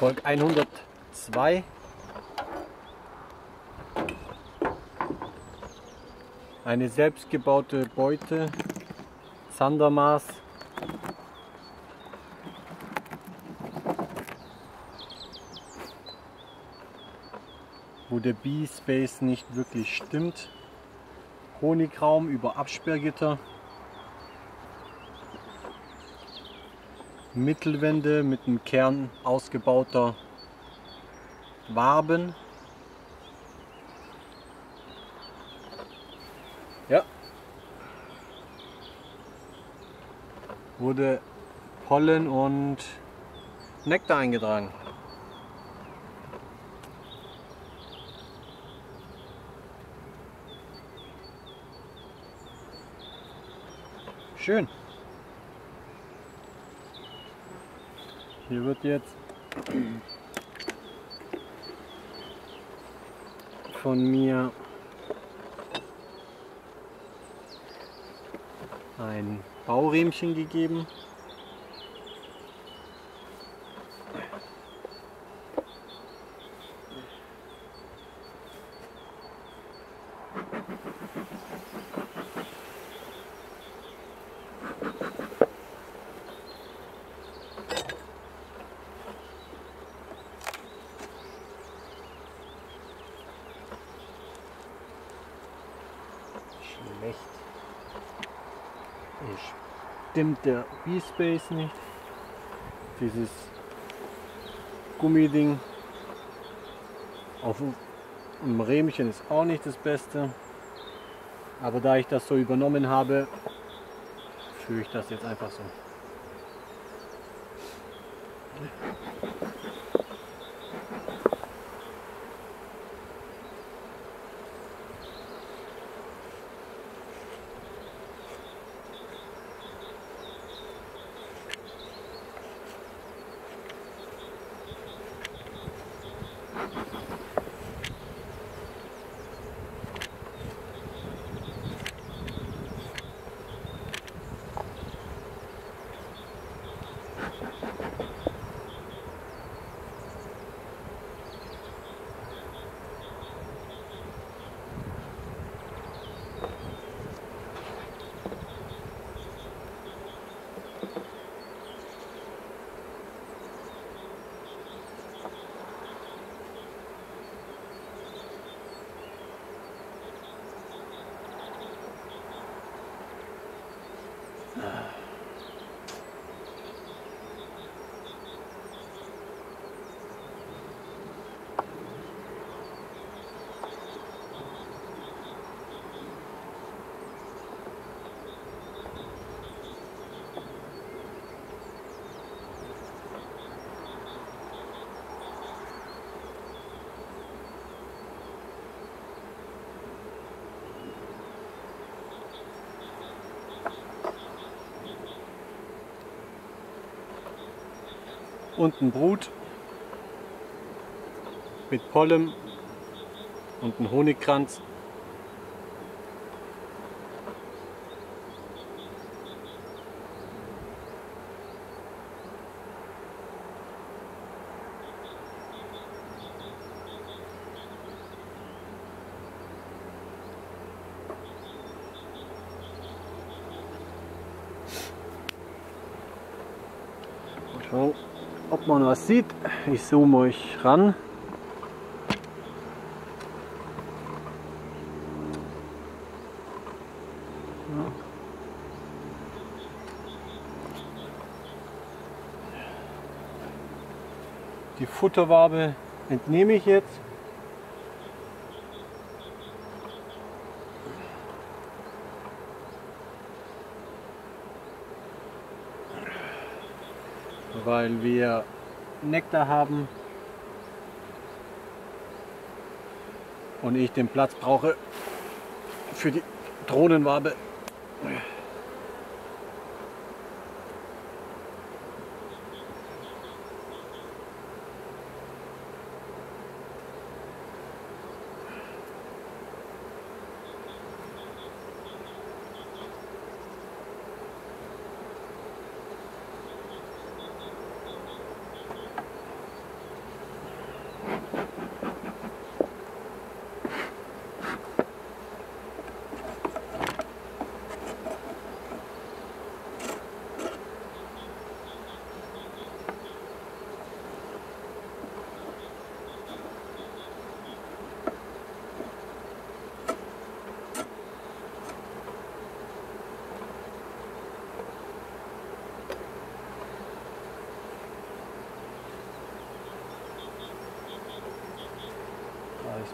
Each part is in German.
Erfolg 102. Eine selbstgebaute Beute, Zandermaß. Wo der Bee-Space nicht wirklich stimmt. Honigraum über Absperrgitter. Mittelwände mit einem Kern ausgebauter Waben. Ja. Wurde Pollen und Nektar eingetragen. Schön. Hier wird jetzt von mir ein Baurähmchen gegeben. Schlecht. Hier stimmt der Bee-Space nicht. Dieses Gummiding auf dem Rähmchen ist auch nicht das Beste. Aber da ich das so übernommen habe, führe ich das jetzt einfach so. Unten Brut mit Pollen und ein Honigkranz. Mal schauen, ob man was sieht. Ich zoome euch ran. Ja. Die Futterwabe entnehme ich jetzt. Weil wir Nektar haben und ich den Platz brauche für die Drohnenwabe.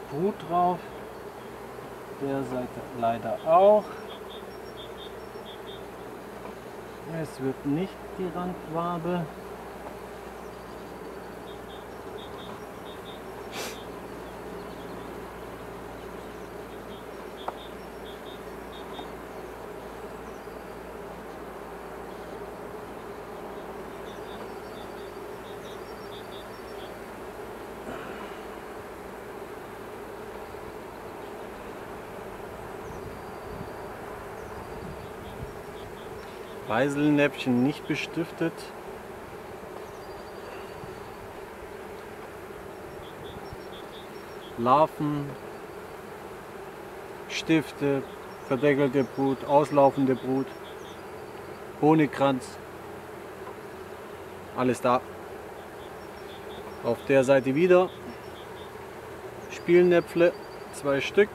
Brut drauf. Der Seite leider auch. Es wird nicht die Randwabe. Weiselnäpfchen nicht bestiftet. Larven, Stifte, verdeckelte Brut, auslaufende Brut, Honigkranz, alles da. Auf der Seite wieder Spielnäpfle, 2 Stück.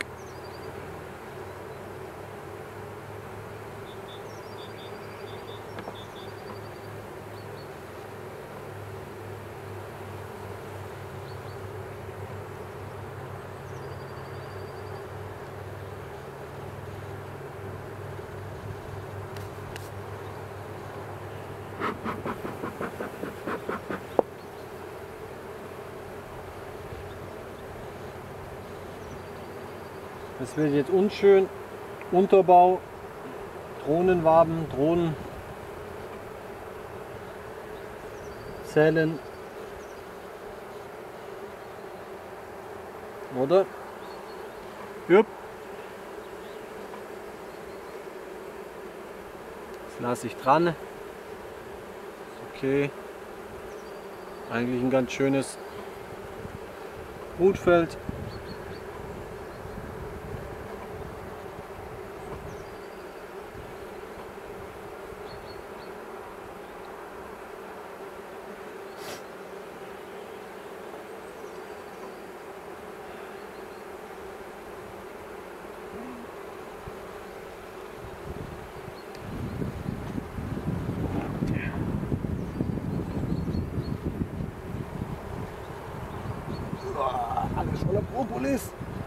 Das wird jetzt unschön. Unterbau, Drohnenwaben, Drohnen, Zellen. Oder? Jupp. Das lasse ich dran. Okay. Eigentlich ein ganz schönes Brutfeld. Alles voller Propolis.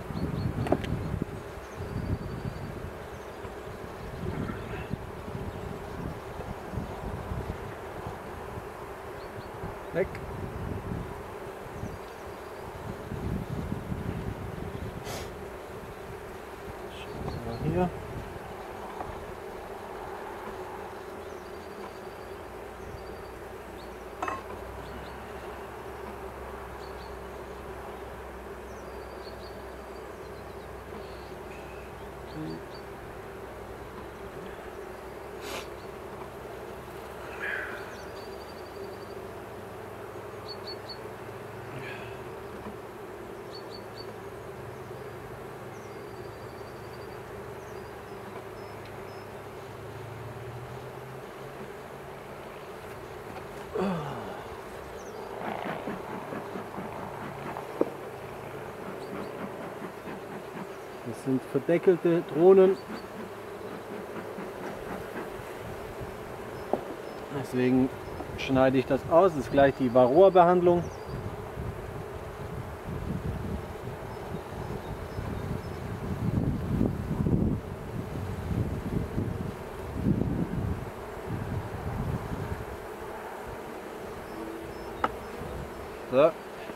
Weg. Schauen wir mal hier. Das sind verdeckelte Drohnen. Deswegen schneide ich das aus. Das ist gleich die Varroa-Behandlung. So.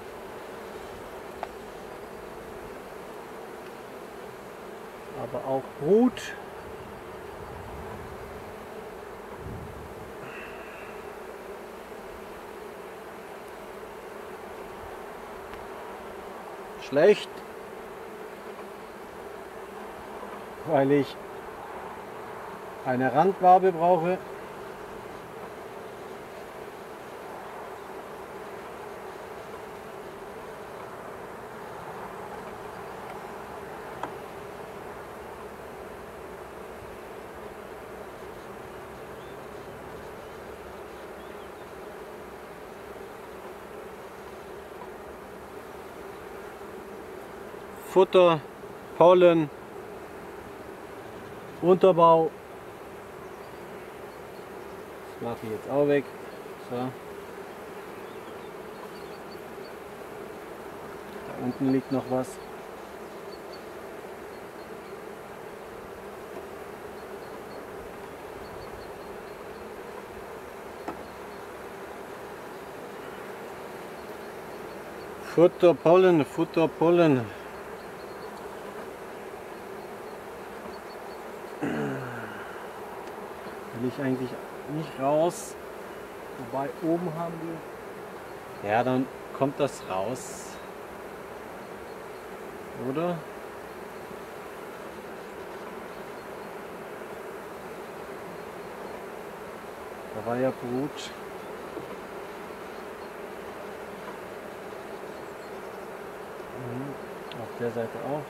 Aber auch Brut. Schlecht, weil ich eine Randwabe brauche. Futter, Pollen, Unterbau. Das mache ich jetzt auch weg. So. Da unten liegt noch was. Futterpollen, Futterpollen. Will ich eigentlich nicht raus. Wobei oben haben wir. Ja, dann kommt das raus. Oder? Da war ja Brut. Auf der Seite auch.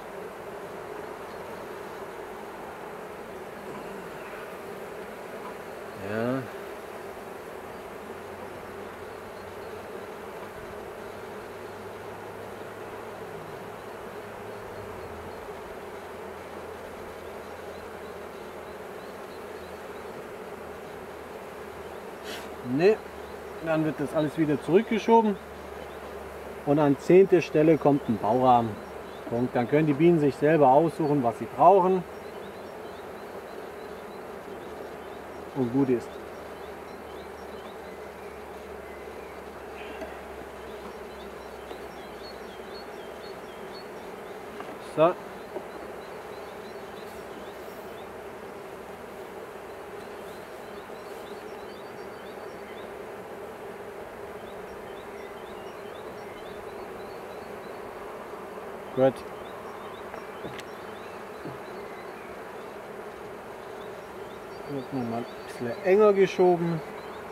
Ja. Ne, dann wird das alles wieder zurückgeschoben und an 10. Stelle kommt ein Baurahmen. Punkt. Dann können die Bienen sich selber aussuchen, was sie brauchen und gut ist. So. Gut. Wird noch mal ein bisschen enger geschoben.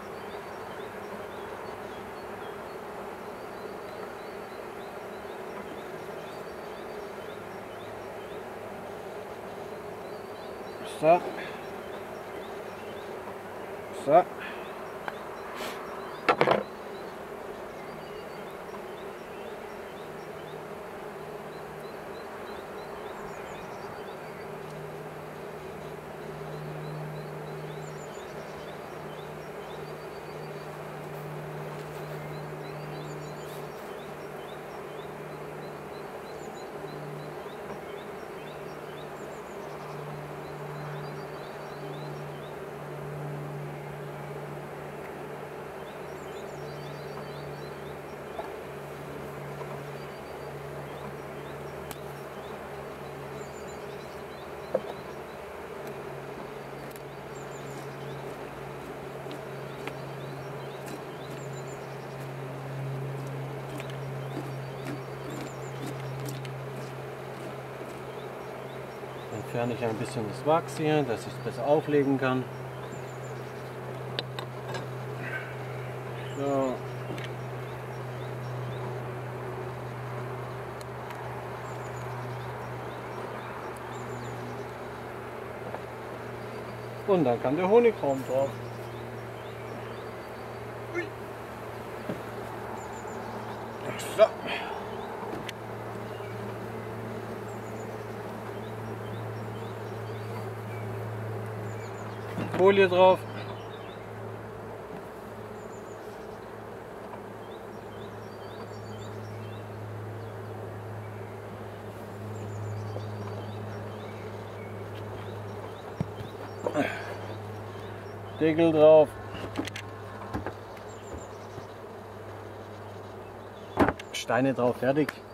So. So. Entferne ich ein bisschen das Wachs hier, dass ich es besser auflegen kann. So. Und dann kann der Honigraum drauf. Ui. So. Folie drauf. Deckel drauf. Steine drauf, fertig.